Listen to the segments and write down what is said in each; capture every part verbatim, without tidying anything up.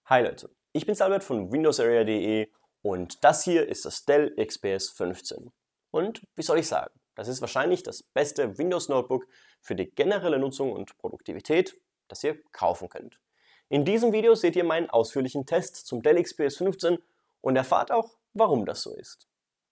Hi Leute, ich bin Albert von Windows Area punkt de und das hier ist das Dell X P S fünfzehn. Und wie soll ich sagen, das ist wahrscheinlich das beste Windows Notebook für die generelle Nutzung und Produktivität, das ihr kaufen könnt. In diesem Video seht ihr meinen ausführlichen Test zum Dell X P S fünfzehn und erfahrt auch, warum das so ist.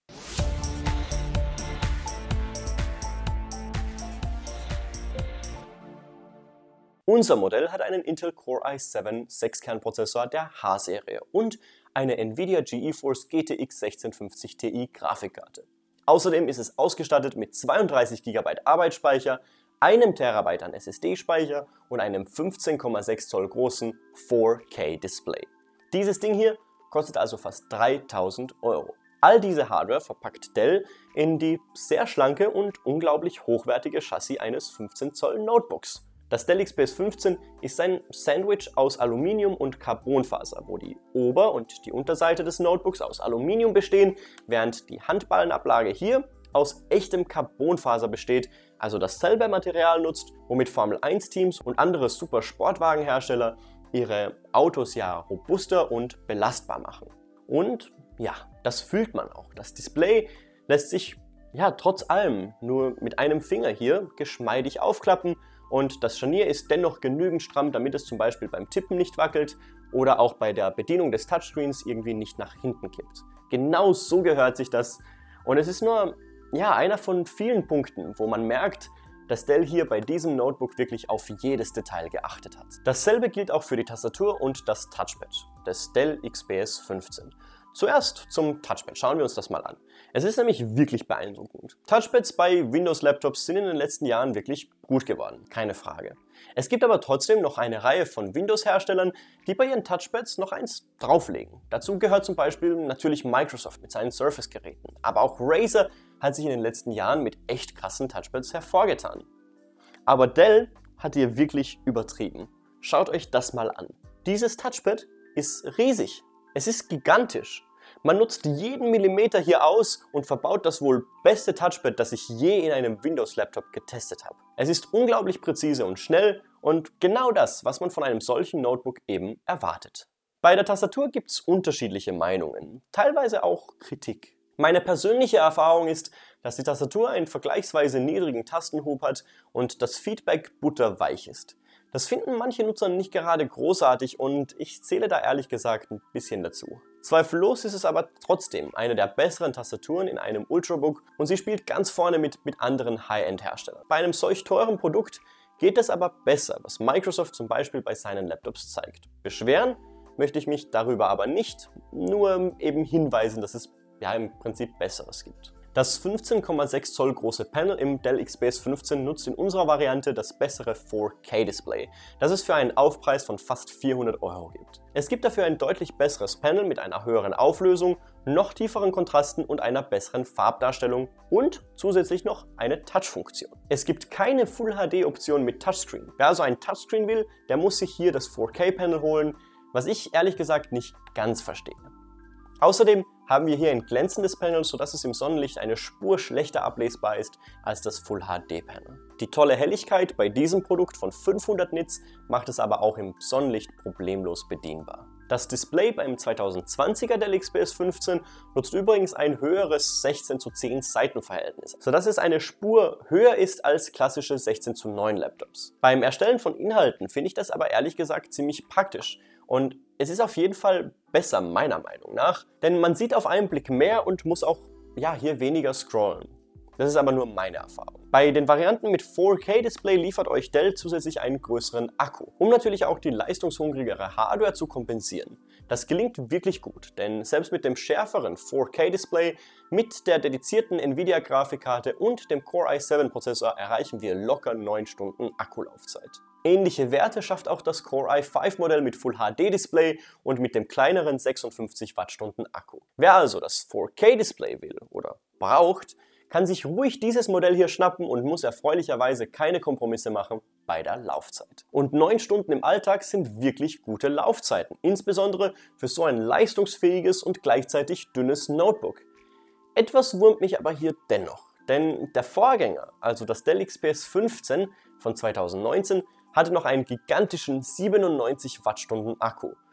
Unser Modell hat einen Intel Core i sieben sechs Kern Prozessor der H-Serie und eine Nvidia GeForce G T X sechzehnhundertfünfzig Ti Grafikkarte. Außerdem ist es ausgestattet mit zweiunddreißig Gigabyte Arbeitsspeicher, einem Terabyte an S S D-Speicher und einem fünfzehn Komma sechs Zoll großen vier K Display. Dieses Ding hier kostet also fast dreitausend Euro. All diese Hardware verpackt Dell in die sehr schlanke und unglaublich hochwertige Chassis eines fünfzehn Zoll Notebooks. Das Dell X P S fünfzehn ist ein Sandwich aus Aluminium und Carbonfaser, wo die Ober- und die Unterseite des Notebooks aus Aluminium bestehen, während die Handballenablage hier aus echtem Carbonfaser besteht, also dasselbe Material nutzt, womit Formel eins Teams und andere Super-Sportwagenhersteller ihre Autos ja robuster und belastbar machen. Und ja, das fühlt man auch. Das Display lässt sich ja trotz allem nur mit einem Finger hier geschmeidig aufklappen. Und das Scharnier ist dennoch genügend stramm, damit es zum Beispiel beim Tippen nicht wackelt oder auch bei der Bedienung des Touchscreens irgendwie nicht nach hinten kippt. Genau so gehört sich das. Und es ist nur ja, einer von vielen Punkten, wo man merkt, dass Dell hier bei diesem Notebook wirklich auf jedes Detail geachtet hat. Dasselbe gilt auch für die Tastatur und das Touchpad des Dell X P S fünfzehn. Zuerst zum Touchpad, schauen wir uns das mal an. Es ist nämlich wirklich beeindruckend. Touchpads bei Windows-Laptops sind in den letzten Jahren wirklich gut geworden, keine Frage. Es gibt aber trotzdem noch eine Reihe von Windows-Herstellern, die bei ihren Touchpads noch eins drauflegen. Dazu gehört zum Beispiel natürlich Microsoft mit seinen Surface-Geräten. Aber auch Razer hat sich in den letzten Jahren mit echt krassen Touchpads hervorgetan. Aber Dell hat hier wirklich übertrieben. Schaut euch das mal an. Dieses Touchpad ist riesig. Es ist gigantisch. Man nutzt jeden Millimeter hier aus und verbaut das wohl beste Touchpad, das ich je in einem Windows-Laptop getestet habe. Es ist unglaublich präzise und schnell und genau das, was man von einem solchen Notebook eben erwartet. Bei der Tastatur gibt es unterschiedliche Meinungen, teilweise auch Kritik. Meine persönliche Erfahrung ist, dass die Tastatur einen vergleichsweise niedrigen Tastenhub hat und das Feedback butterweich ist. Das finden manche Nutzer nicht gerade großartig und ich zähle da ehrlich gesagt ein bisschen dazu. Zweifellos ist es aber trotzdem eine der besseren Tastaturen in einem Ultrabook und sie spielt ganz vorne mit, mit anderen High-End-Herstellern. Bei einem solch teuren Produkt geht es aber besser, was Microsoft zum Beispiel bei seinen Laptops zeigt. Beschweren möchte ich mich darüber aber nicht, nur eben hinweisen, dass es ja im Prinzip Besseres gibt. Das fünfzehn Komma sechs Zoll große Panel im Dell X P S fünfzehn nutzt in unserer Variante das bessere vier K Display, das es für einen Aufpreis von fast vierhundert Euro gibt. Es gibt dafür ein deutlich besseres Panel mit einer höheren Auflösung, noch tieferen Kontrasten und einer besseren Farbdarstellung und zusätzlich noch eine Touch-Funktion. Es gibt keine Full H D Option mit Touchscreen. Wer also ein Touchscreen will, der muss sich hier das vier K Panel holen, was ich ehrlich gesagt nicht ganz verstehe. Außerdem haben wir hier ein glänzendes Panel, sodass es im Sonnenlicht eine Spur schlechter ablesbar ist als das Full H D Panel. Die tolle Helligkeit bei diesem Produkt von fünfhundert Nits macht es aber auch im Sonnenlicht problemlos bedienbar. Das Display beim zweitausendzwanziger Dell X P S fünfzehn nutzt übrigens ein höheres sechzehn zu zehn Seitenverhältnis, sodass es eine Spur höher ist als klassische sechzehn zu neun Laptops. Beim Erstellen von Inhalten finde ich das aber ehrlich gesagt ziemlich praktisch und es ist auf jeden Fall besser meiner Meinung nach, denn man sieht auf einen Blick mehr und muss auch ja, hier weniger scrollen. Das ist aber nur meine Erfahrung. Bei den Varianten mit vier K Display liefert euch Dell zusätzlich einen größeren Akku, um natürlich auch die leistungshungrigere Hardware zu kompensieren. Das gelingt wirklich gut, denn selbst mit dem schärferen vier K Display, mit der dedizierten Nvidia Grafikkarte und dem Core i sieben Prozessor erreichen wir locker neun Stunden Akkulaufzeit. Ähnliche Werte schafft auch das Core i fünf Modell mit Full H D Display und mit dem kleineren sechsundfünfzig Wattstunden Akku. Wer also das vier K Display will oder braucht, kann sich ruhig dieses Modell hier schnappen und muss erfreulicherweise keine Kompromisse machen bei der Laufzeit. Und neun Stunden im Alltag sind wirklich gute Laufzeiten, insbesondere für so ein leistungsfähiges und gleichzeitig dünnes Notebook. Etwas wurmt mich aber hier dennoch, denn der Vorgänger, also das Dell X P S fünfzehn von zweitausendneunzehn, hatte noch einen gigantischen siebenundneunzig Wattstunden Akku,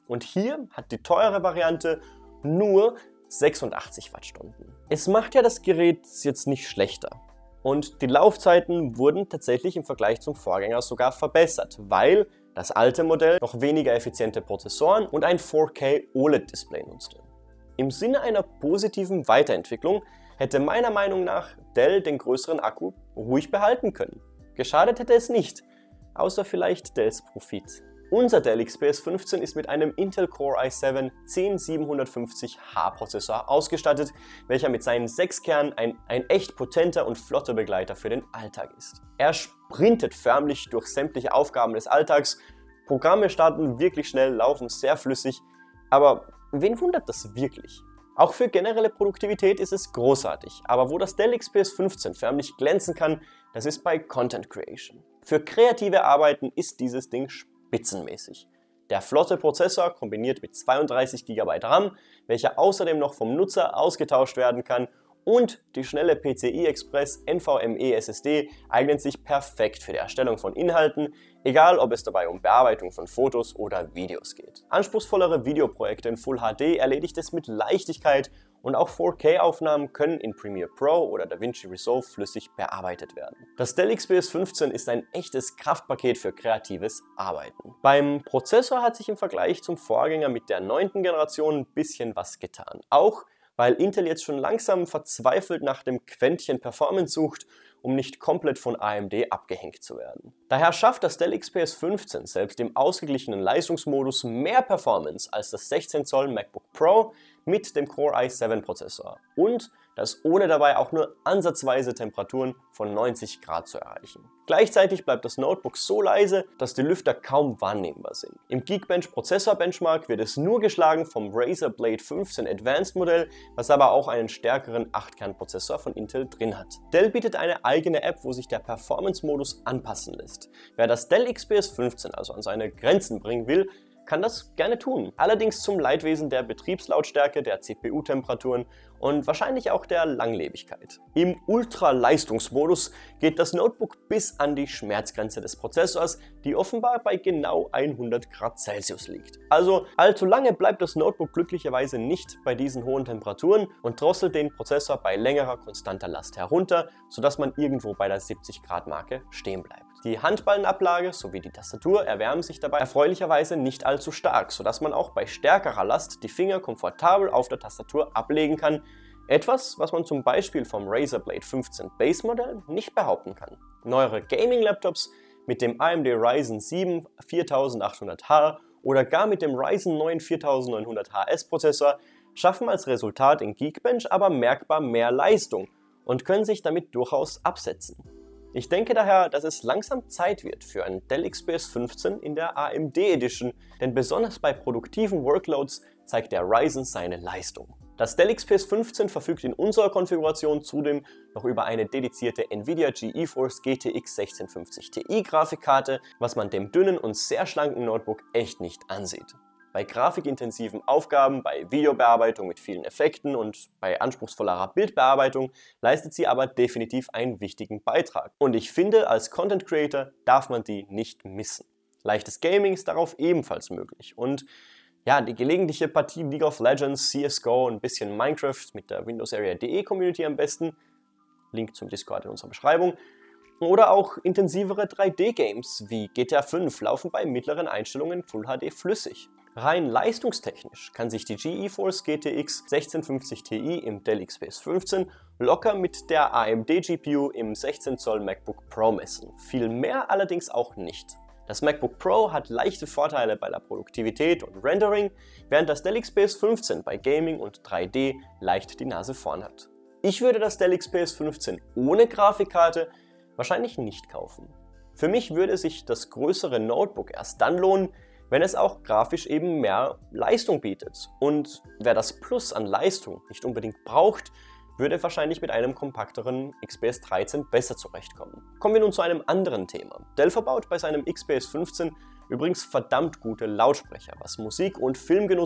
Und hier hat die teure Variante nur sechsundachtzig Wattstunden. Es macht ja das Gerät jetzt nicht schlechter. Und die Laufzeiten wurden tatsächlich im Vergleich zum Vorgänger sogar verbessert, weil das alte Modell noch weniger effiziente Prozessoren und ein vier K O L E D-Display nutzte. Im Sinne einer positiven Weiterentwicklung hätte meiner Meinung nach Dell den größeren Akku ruhig behalten können. Geschadet hätte es nicht, außer vielleicht Dells Profit. Unser Dell X P S fünfzehn ist mit einem Intel Core i sieben zehn siebenhundertfünfzig H Prozessor ausgestattet, welcher mit seinen sechs Kernen ein, ein echt potenter und flotter Begleiter für den Alltag ist. Er sprintet förmlich durch sämtliche Aufgaben des Alltags, Programme starten wirklich schnell, laufen sehr flüssig, aber wen wundert das wirklich? Auch für generelle Produktivität ist es großartig, aber wo das Dell X P S fünfzehn förmlich glänzen kann, das ist bei Content Creation. Für kreative Arbeiten ist dieses Ding spitzenmäßig. Der flotte Prozessor kombiniert mit zweiunddreißig Gigabyte RAM, welcher außerdem noch vom Nutzer ausgetauscht werden kann, und die schnelle P C I Express NVMe S S D eignet sich perfekt für die Erstellung von Inhalten, egal ob es dabei um Bearbeitung von Fotos oder Videos geht. Anspruchsvollere Videoprojekte in Full H D erledigt es mit Leichtigkeit und auch vier K Aufnahmen können in Premiere Pro oder DaVinci Resolve flüssig bearbeitet werden. Das Dell X P S fünfzehn ist ein echtes Kraftpaket für kreatives Arbeiten. Beim Prozessor hat sich im Vergleich zum Vorgänger mit der neunten Generation ein bisschen was getan. Auch weil Intel jetzt schon langsam verzweifelt nach dem Quäntchen Performance sucht, um nicht komplett von A M D abgehängt zu werden. Daher schafft das Dell X P S fünfzehn selbst im ausgeglichenen Leistungsmodus mehr Performance als das sechzehn Zoll MacBook Pro mit dem Core i sieben Prozessor und das ohne dabei auch nur ansatzweise Temperaturen von neunzig Grad zu erreichen. Gleichzeitig bleibt das Notebook so leise, dass die Lüfter kaum wahrnehmbar sind. Im Geekbench Prozessor Benchmark wird es nur geschlagen vom Razer Blade fünfzehn Advanced Modell, was aber auch einen stärkeren acht Kern Prozessor von Intel drin hat. Dell bietet eine eigene App, wo sich der Performance-Modus anpassen lässt. Wer das Dell X P S fünfzehn also an seine Grenzen bringen will, kann das gerne tun. Allerdings zum Leidwesen der Betriebslautstärke, der C P U-Temperaturen und wahrscheinlich auch der Langlebigkeit. Im Ultra-Leistungsmodus geht das Notebook bis an die Schmerzgrenze des Prozessors, die offenbar bei genau hundert Grad Celsius liegt. Also allzu lange bleibt das Notebook glücklicherweise nicht bei diesen hohen Temperaturen und drosselt den Prozessor bei längerer konstanter Last herunter, sodass man irgendwo bei der siebzig Grad Marke stehen bleibt. Die Handballenablage sowie die Tastatur erwärmen sich dabei erfreulicherweise nicht allzu stark, sodass man auch bei stärkerer Last die Finger komfortabel auf der Tastatur ablegen kann. Etwas, was man zum Beispiel vom Razer Blade fünfzehn Base Modell nicht behaupten kann. Neuere Gaming-Laptops mit dem A M D Ryzen sieben viertausendachthundert H oder gar mit dem Ryzen neun viertausendneunhundert H S Prozessor schaffen als Resultat in Geekbench aber merkbar mehr Leistung und können sich damit durchaus absetzen. Ich denke daher, dass es langsam Zeit wird für ein Dell X P S fünfzehn in der A M D Edition, denn besonders bei produktiven Workloads zeigt der Ryzen seine Leistung. Das Dell X P S fünfzehn verfügt in unserer Konfiguration zudem noch über eine dedizierte Nvidia GeForce G T X sechzehnhundertfünfzig Ti Grafikkarte, was man dem dünnen und sehr schlanken Notebook echt nicht ansieht. Bei grafikintensiven Aufgaben, bei Videobearbeitung mit vielen Effekten und bei anspruchsvollerer Bildbearbeitung leistet sie aber definitiv einen wichtigen Beitrag. Und ich finde, als Content Creator darf man die nicht missen. Leichtes Gaming ist darauf ebenfalls möglich. Und ja, die gelegentliche Partie League of Legends, C S G O und ein bisschen Minecraft mit der Windows Area punkt de Community am besten, Link zum Discord in unserer Beschreibung, oder auch intensivere drei D Games wie G T A fünf laufen bei mittleren Einstellungen Full H D flüssig. Rein leistungstechnisch kann sich die GeForce G T X sechzehnhundertfünfzig Ti im Dell X P S fünfzehn locker mit der A M D G P U im sechzehn Zoll MacBook Pro messen. Viel mehr allerdings auch nicht. Das MacBook Pro hat leichte Vorteile bei der Produktivität und Rendering, während das Dell X P S fünfzehn bei Gaming und drei D leicht die Nase vorn hat. Ich würde das Dell X P S fünfzehn ohne Grafikkarte wahrscheinlich nicht kaufen. Für mich würde sich das größere Notebook erst dann lohnen, wenn es auch grafisch eben mehr Leistung bietet. Und wer das Plus an Leistung nicht unbedingt braucht, würde wahrscheinlich mit einem kompakteren X P S dreizehn besser zurechtkommen. Kommen wir nun zu einem anderen Thema. Dell verbaut bei seinem X P S fünfzehn übrigens verdammt gute Lautsprecher, was Musik- und Filmgenuss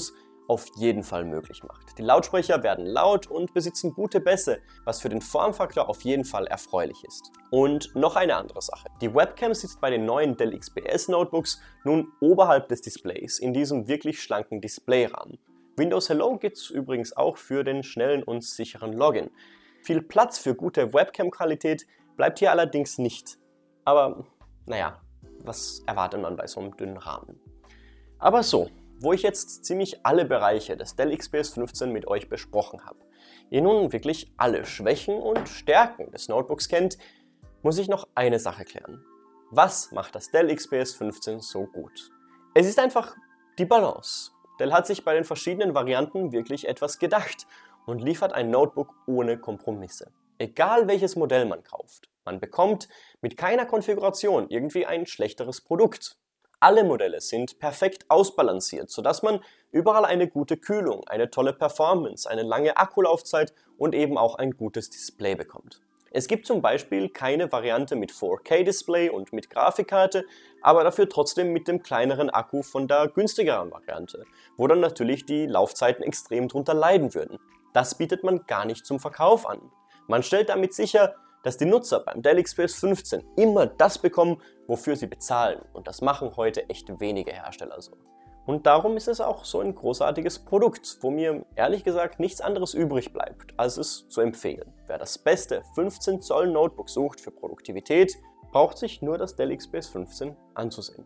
auf jeden Fall möglich macht. Die Lautsprecher werden laut und besitzen gute Bässe, was für den Formfaktor auf jeden Fall erfreulich ist. Und noch eine andere Sache. Die Webcam sitzt bei den neuen Dell X P S Notebooks nun oberhalb des Displays in diesem wirklich schlanken Displayrahmen. Windows Hello gibt es übrigens auch für den schnellen und sicheren Login. Viel Platz für gute Webcam-Qualität bleibt hier allerdings nicht. Aber naja, was erwartet man bei so einem dünnen Rahmen? Aber so, wo ich jetzt ziemlich alle Bereiche des Dell X P S fünfzehn mit euch besprochen habe, ihr nun wirklich alle Schwächen und Stärken des Notebooks kennt, muss ich noch eine Sache klären. Was macht das Dell X P S fünfzehn so gut? Es ist einfach die Balance. Dell hat sich bei den verschiedenen Varianten wirklich etwas gedacht und liefert ein Notebook ohne Kompromisse. Egal welches Modell man kauft, man bekommt mit keiner Konfiguration irgendwie ein schlechteres Produkt. Alle Modelle sind perfekt ausbalanciert, sodass man überall eine gute Kühlung, eine tolle Performance, eine lange Akkulaufzeit und eben auch ein gutes Display bekommt. Es gibt zum Beispiel keine Variante mit vier K Display und mit Grafikkarte, aber dafür trotzdem mit dem kleineren Akku von der günstigeren Variante, wo dann natürlich die Laufzeiten extrem drunter leiden würden. Das bietet man gar nicht zum Verkauf an. Man stellt damit sicher, dass die Nutzer beim Dell X P S fünfzehn immer das bekommen, wofür sie bezahlen, und das machen heute echt wenige Hersteller so. Und darum ist es auch so ein großartiges Produkt, wo mir ehrlich gesagt nichts anderes übrig bleibt, als es zu empfehlen. Wer das beste fünfzehn Zoll Notebook sucht für Produktivität, braucht sich nur das Dell X P S fünfzehn anzusehen.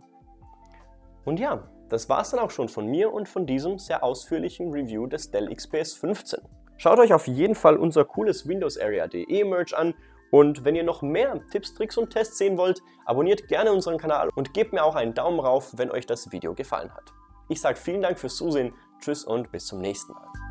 Und ja, das war's dann auch schon von mir und von diesem sehr ausführlichen Review des Dell X P S fünfzehn. Schaut euch auf jeden Fall unser cooles Windows Area punkt de Merch an. Und wenn ihr noch mehr Tipps, Tricks und Tests sehen wollt, abonniert gerne unseren Kanal und gebt mir auch einen Daumen rauf, wenn euch das Video gefallen hat. Ich sage vielen Dank fürs Zusehen, tschüss und bis zum nächsten Mal.